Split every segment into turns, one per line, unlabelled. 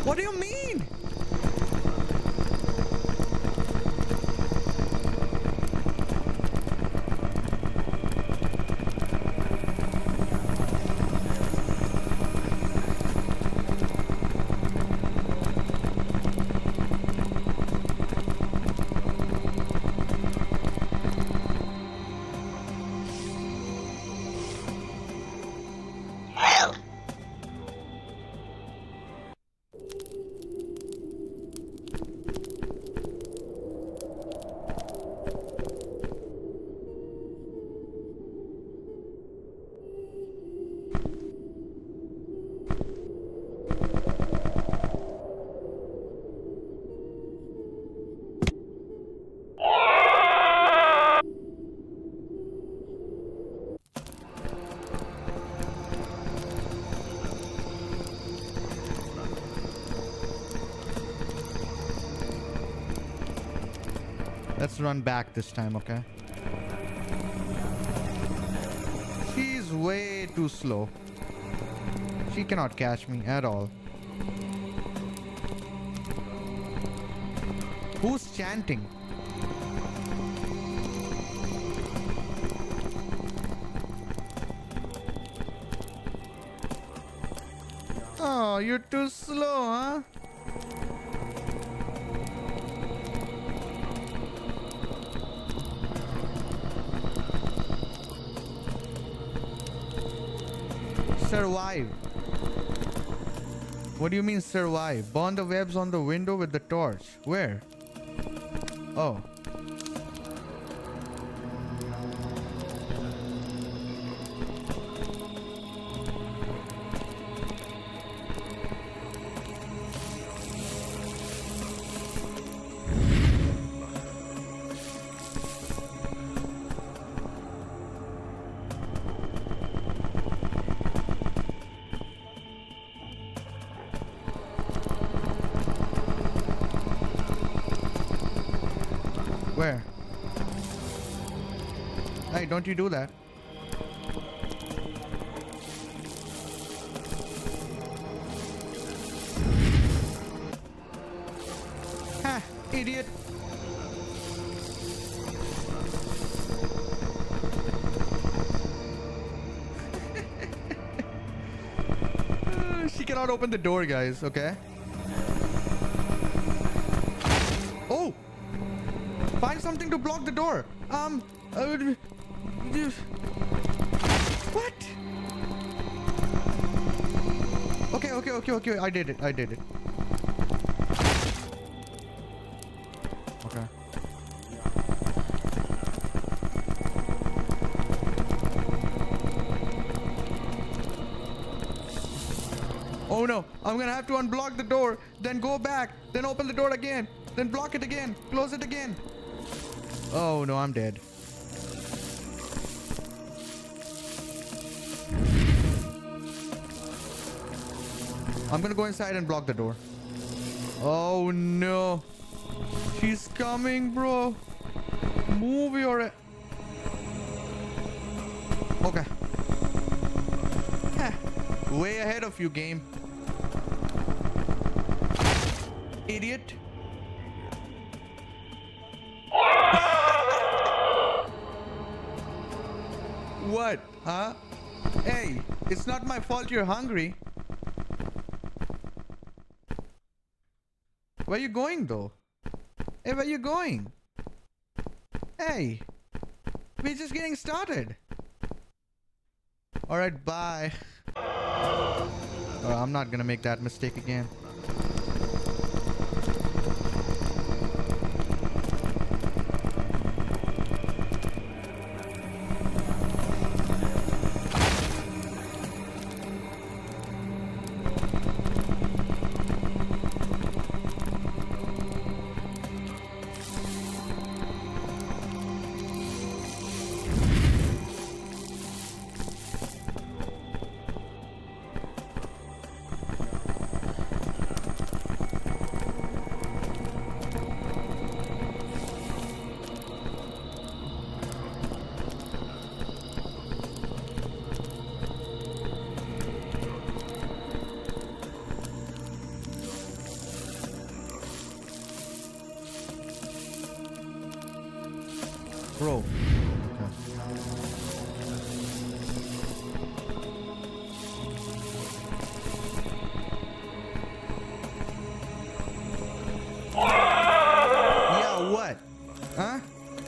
What do you mean? Let's run back this time, okay? She's way too slow. She cannot catch me at all. Who's chanting? Oh, you're too slow, huh? Survive. What do you mean survive? Burn the webs on the window with the torch. Where? Oh. Where? Hey, don't you do that. Ha! Idiot! She cannot open the door, guys, okay? Oh! Find something to block the door. What? Okay. I did it. Okay. Oh no, I'm gonna have to unblock the door, then go back, then open the door again, then block it again, close it again. Oh no, I'm dead. I'm gonna go inside and block the door. Oh no. She's coming, bro. Move your... Okay. Way ahead of you, game. Idiot. What? Huh? Hey, it's not my fault you're hungry. Where you going though? Hey, where you going? Hey, we're just getting started. Alright, bye. I'm not gonna make that mistake again. Bro. Yeah, what? Huh?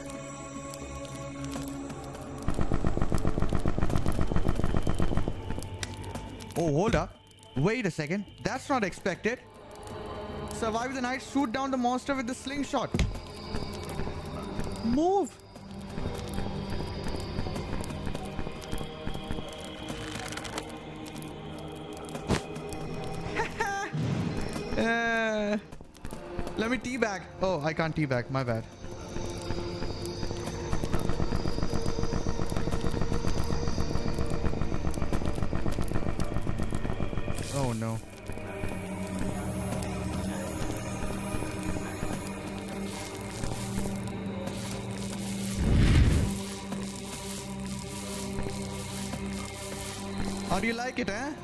Oh, hold up. Wait a second. That's not expected. Survive the night, shoot down the monster with the slingshot. Move. Let me teabag. Oh, I can't teabag. My bad. Oh no. How do you like it, eh?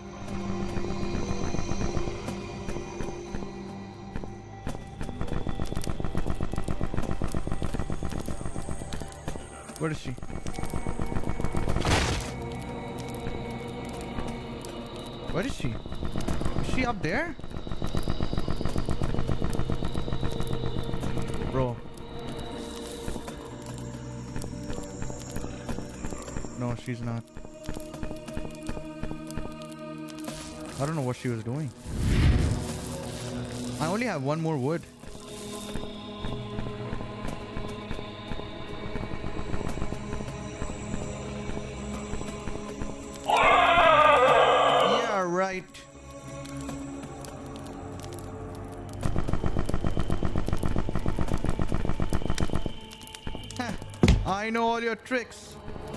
Where is she? Where is she? Is she up there? Bro. No, she's not. I don't know what she was doing. I only have one more wood. Yeah, right. Heh, I know all your tricks.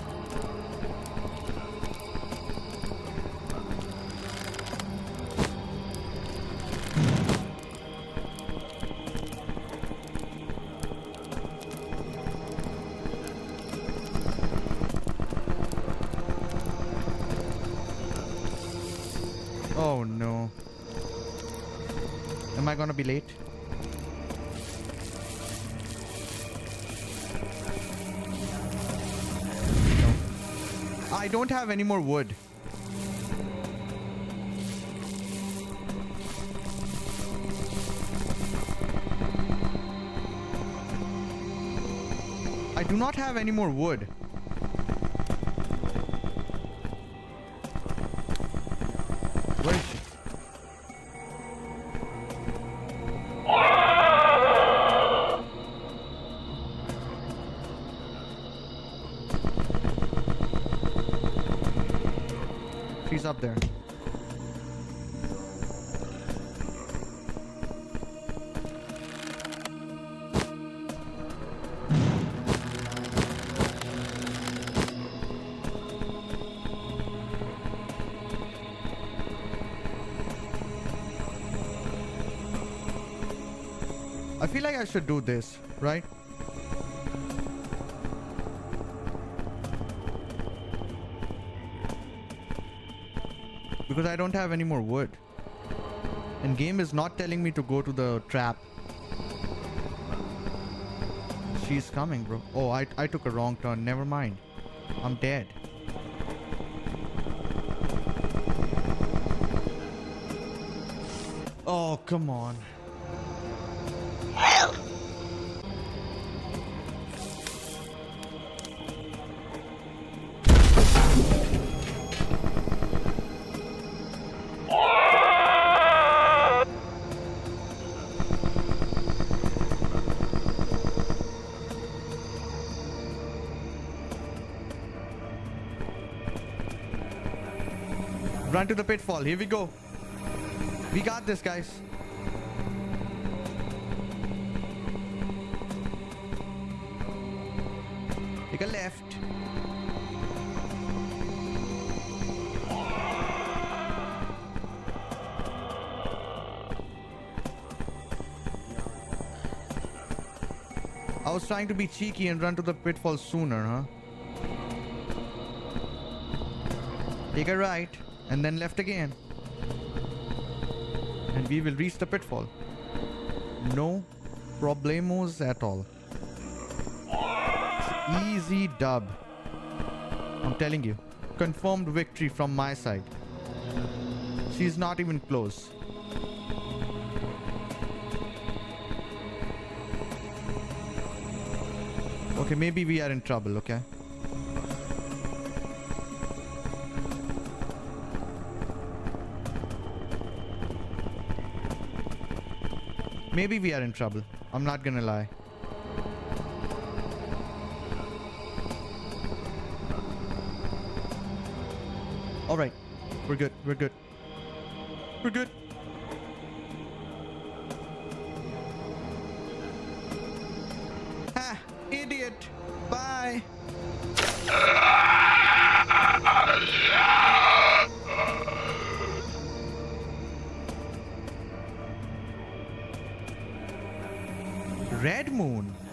Oh no. Am I gonna be late? No. I don't have any more wood. I do not have any more wood. Where is she? She's up there. I feel like I should do this, right? Because I don't have any more wood. And game is not telling me to go to the trap. She's coming, bro. Oh, I took a wrong turn. Never mind. I'm dead. Oh, come on. Run to the pitfall. Here we go. We got this, guys. Take a left. I was trying to be cheeky and run to the pitfall sooner, huh? Take a right. And then left again. And we will reach the pitfall. No problemos at all. Easy dub. I'm telling you. Confirmed victory from my side. She's not even close. Okay, maybe we are in trouble, okay? Maybe we are in trouble. I'm not gonna lie. Alright. We're good. We're good. We're good. Ha! Idiot! Bye! Red Moon?